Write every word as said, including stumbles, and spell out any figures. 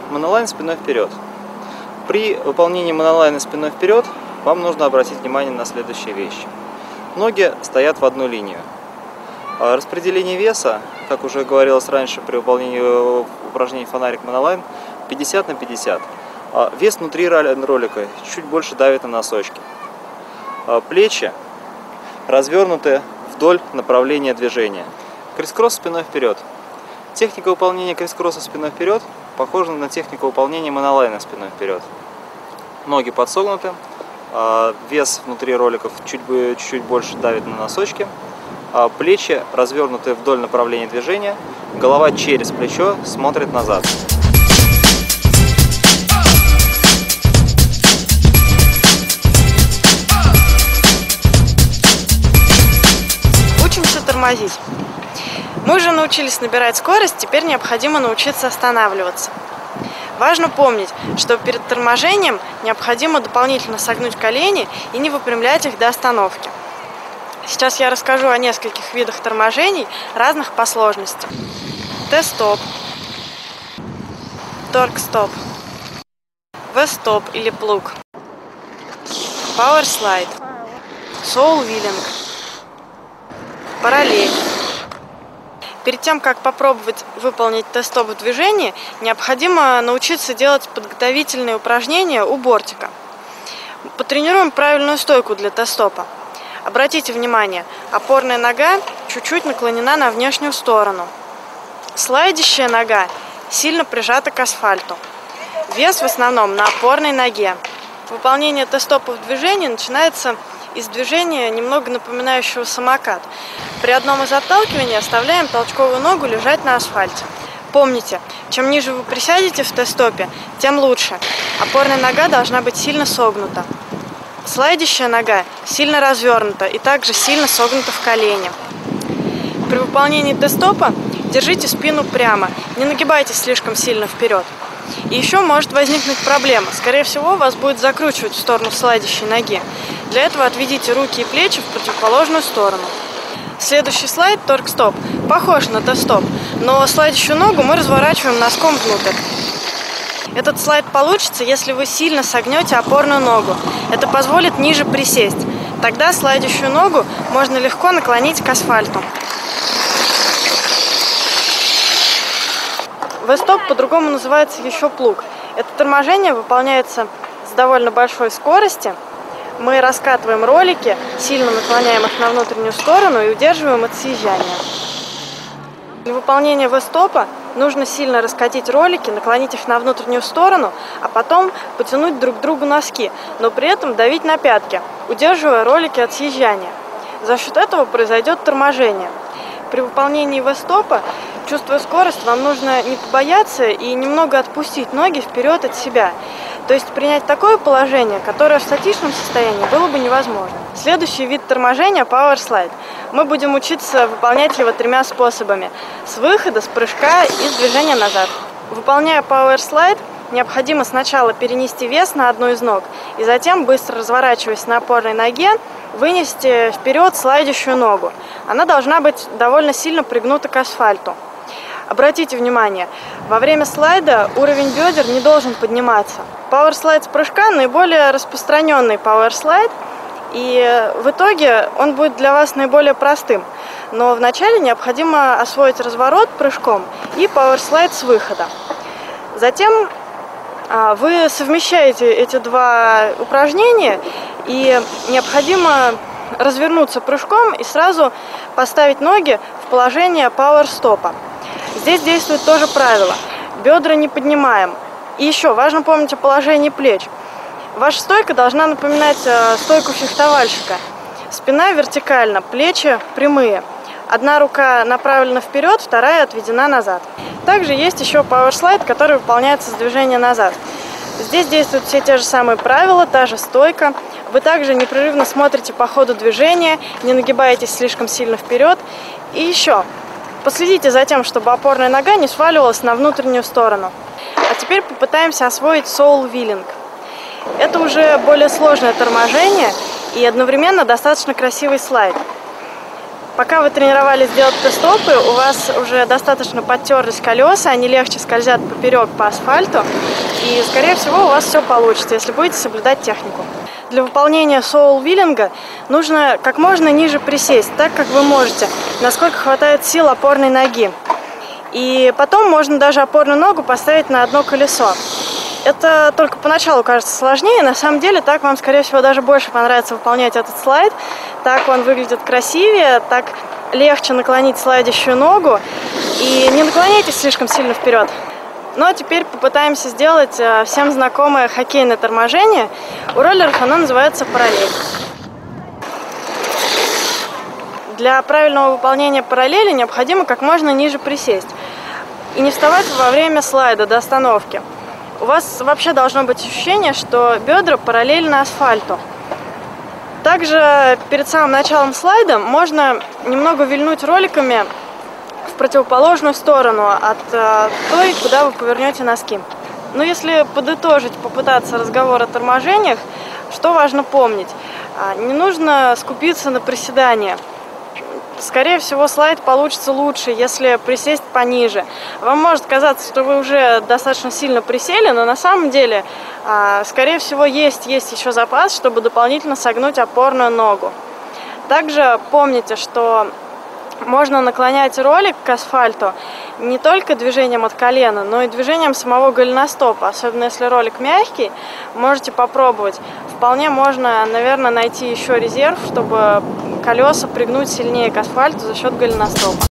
монолайн спиной вперед. При выполнении монолайна спиной вперед вам нужно обратить внимание на следующие вещи. Ноги стоят в одну линию. Распределение веса, как уже говорилось раньше при выполнении упражнений фонарик монолайн, пятьдесят на пятьдесят. Вес внутри ролика чуть больше давит на носочки. Плечи развернуты вдоль направления движения. Крисс-кросс спиной вперед. Техника выполнения крисс-кросса спиной вперед похожа на технику выполнения монолайна спиной вперед. Ноги подсогнуты, вес внутри роликов чуть-чуть больше давит на носочки, плечи развернуты вдоль направления движения, голова через плечо смотрит назад. Учимся тормозить. Мы уже научились набирать скорость, теперь необходимо научиться останавливаться. Важно помнить, что перед торможением необходимо дополнительно согнуть колени и не выпрямлять их до остановки. Сейчас я расскажу о нескольких видах торможений, разных по сложности. Т-стоп, торк-стоп, В-стоп или плуг, пауэр-слайд, соул-виллинг, параллель. Перед тем, как попробовать выполнить Т-стоп в движении, необходимо научиться делать подготовительные упражнения у бортика. Потренируем правильную стойку для Т-стопа. Обратите внимание, опорная нога чуть-чуть наклонена на внешнюю сторону. Слайдящая нога сильно прижата к асфальту. Вес в основном на опорной ноге. Выполнение Т-стопа в движении начинается из движения, немного напоминающего самокат. При одном из отталкиваний оставляем толчковую ногу лежать на асфальте. Помните, чем ниже вы присядете в Т-стопе, тем лучше. Опорная нога должна быть сильно согнута. Слайдящая нога сильно развернута и также сильно согнута в колене. При выполнении Т-стопа держите спину прямо, не нагибайтесь слишком сильно вперед. И еще может возникнуть проблема. Скорее всего, вас будет закручивать в сторону слайдящей ноги. Для этого отведите руки и плечи в противоположную сторону. Следующий слайд, торк-стоп, похож на Т-стоп, но слайдящую ногу мы разворачиваем носком внутрь. Этот слайд получится, если вы сильно согнете опорную ногу. Это позволит ниже присесть. Тогда слайдящую ногу можно легко наклонить к асфальту. В-стоп по-другому называется еще плуг. Это торможение выполняется с довольно большой скорости. Мы раскатываем ролики, сильно наклоняем их на внутреннюю сторону и удерживаем от съезжания. Для выполнения В-стопа нужно сильно раскатить ролики, наклонить их на внутреннюю сторону, а потом потянуть друг к другу носки, но при этом давить на пятки, удерживая ролики от съезжания. За счет этого произойдет торможение. При выполнении В-стопа, чувствуя скорость, вам нужно не побояться и немного отпустить ноги вперед от себя. То есть принять такое положение, которое в статичном состоянии было бы невозможно. Следующий вид торможения – пауэр-слайд. Мы будем учиться выполнять его тремя способами. С выхода, с прыжка и с движения назад. Выполняя пауэр-слайд, необходимо сначала перенести вес на одну из ног и затем, быстро разворачиваясь на опорной ноге, вынести вперед слайдящую ногу. Она должна быть довольно сильно пригнута к асфальту. Обратите внимание, во время слайда уровень бедер не должен подниматься. Пауэр-слайд с прыжка – наиболее распространенный пауэр-слайд, и в итоге он будет для вас наиболее простым. Но вначале необходимо освоить разворот прыжком и пауэр-слайд с выхода. Затем вы совмещаете эти два упражнения, и необходимо развернуться прыжком и сразу поставить ноги в положение пауэр-стопа. Здесь действует тоже правило. Бедра не поднимаем. И еще важно помнить о положении плеч. Ваша стойка должна напоминать стойку фехтовальщика. Спина вертикальна, плечи прямые. Одна рука направлена вперед, вторая отведена назад. Также есть еще пауэр-слайд, который выполняется с движения назад. Здесь действуют все те же самые правила, та же стойка. Вы также непрерывно смотрите по ходу движения, не нагибаетесь слишком сильно вперед. И еще, последите за тем, чтобы опорная нога не сваливалась на внутреннюю сторону. А теперь попытаемся освоить соул-виллинг. Это уже более сложное торможение и одновременно достаточно красивый слайд. Пока вы тренировались делать пит-стопы, у вас уже достаточно подтерлись колеса, они легче скользят поперек по асфальту, и, скорее всего, у вас все получится, если будете соблюдать технику. Для выполнения соул-виллинга нужно как можно ниже присесть, так как вы можете, насколько хватает сил опорной ноги. И потом можно даже опорную ногу поставить на одно колесо. Это только поначалу кажется сложнее, на самом деле так вам, скорее всего, даже больше понравится выполнять этот слайд. Так он выглядит красивее, так легче наклонить слайдящую ногу. И не наклоняйтесь слишком сильно вперед. Ну а теперь попытаемся сделать всем знакомое хоккейное торможение. У роллеров оно называется параллель. Для правильного выполнения параллели необходимо как можно ниже присесть и не вставать во время слайда до остановки. У вас вообще должно быть ощущение, что бедра параллельно асфальту. Также перед самым началом слайда можно немного вильнуть роликами в противоположную сторону от э, той, куда вы повернете носки. Но если подытожить, попытаться разговор о торможениях, что важно помнить? Не нужно скупиться на приседания. Скорее всего, слайд получится лучше, если присесть пониже. Вам может казаться, что вы уже достаточно сильно присели, но на самом деле, скорее всего, есть, есть еще запас, чтобы дополнительно согнуть опорную ногу. Также помните, что можно наклонять ролик к асфальту не только движением от колена, но и движением самого голеностопа. Особенно если ролик мягкий, можете попробовать. Вполне можно, наверное, найти еще резерв, чтобы колеса пригнуть сильнее к асфальту за счет голеностопа.